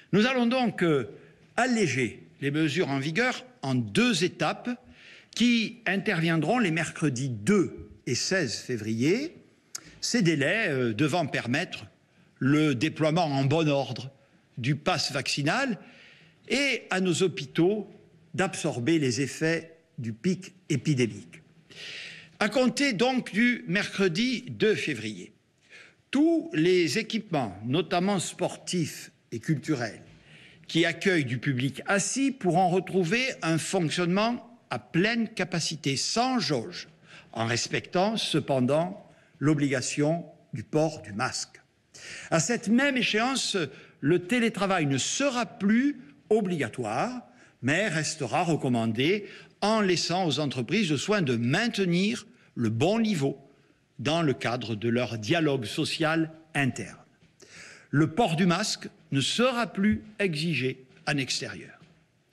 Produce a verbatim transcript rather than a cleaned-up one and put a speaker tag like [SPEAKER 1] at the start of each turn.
[SPEAKER 1] Nous allons donc euh, alléger les mesures en vigueur en deux étapes qui interviendront les mercredis deux et seize février, ces délais euh, devant permettre le déploiement en bon ordre du pass vaccinal et à nos hôpitaux d'absorber les effets du pic épidémique. À compter donc du mercredi deux février, tous les équipements, notamment sportifs et culturels, qui accueillent du public assis pourront retrouver un fonctionnement à pleine capacité, sans jauge, en respectant cependant l'obligation du port du masque. À cette même échéance, le télétravail ne sera plus obligatoire, mais restera recommandé en laissant aux entreprises le soin de maintenir le bon niveau dans le cadre de leur dialogue social interne. Le port du masque ne sera plus exigé en extérieur.